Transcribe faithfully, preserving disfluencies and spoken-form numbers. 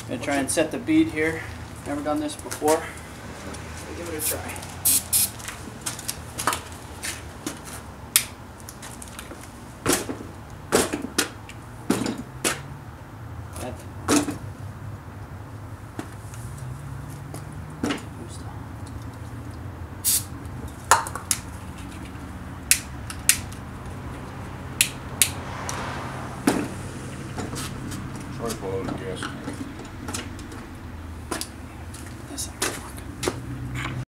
Gonna try and set the bead here. Never done this before. So give it a try. Try to blow the gas tank.